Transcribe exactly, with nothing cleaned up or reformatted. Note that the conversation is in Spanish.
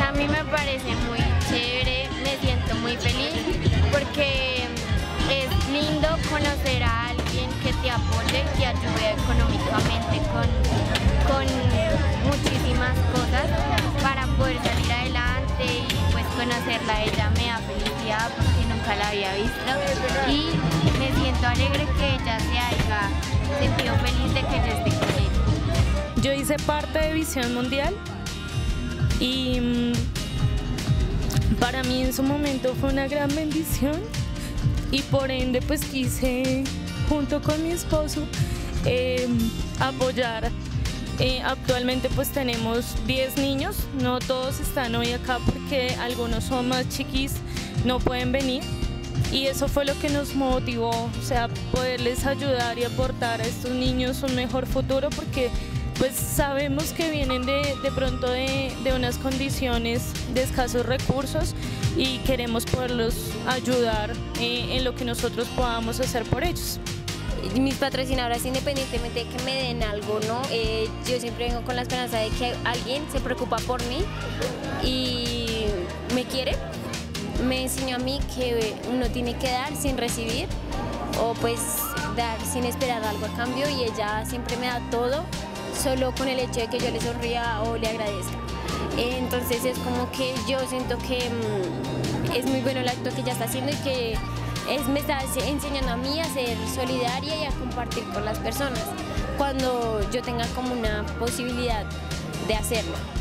A mí me parece muy chévere, me siento muy feliz porque es lindo conocer a alguien que te apoye, que ayude económicamente con, con muchísimas cosas para poder salir adelante, y pues conocerla a ella me da felicidad porque nunca la había visto y me siento alegre que ella se haya sentido feliz de que yo esté con ella. Yo hice parte de Visión Mundial y mmm, para mí en su momento fue una gran bendición, y por ende pues quise junto con mi esposo eh, apoyar. Eh, actualmente pues tenemos diez niños, no todos están hoy acá porque algunos son más chiquis, no pueden venir, y eso fue lo que nos motivó, o sea, poderles ayudar y aportar a estos niños un mejor futuro, porque pues sabemos que vienen de, de pronto de, de unas condiciones de escasos recursos y queremos poderlos ayudar eh, en lo que nosotros podamos hacer por ellos. Mis patrocinadoras, independientemente de que me den algo, ¿no? Eh, yo siempre vengo con la esperanza de que alguien se preocupa por mí y me quiere. Me enseñó a mí que uno tiene que dar sin recibir, o pues dar sin esperar algo a cambio, y ella siempre me da todo solo con el hecho de que yo le sonría o le agradezca. Entonces es como que yo siento que mmm, es muy bueno el acto que ella está haciendo, y que es, me está enseñando a mí a ser solidaria y a compartir con las personas cuando yo tenga como una posibilidad de hacerlo.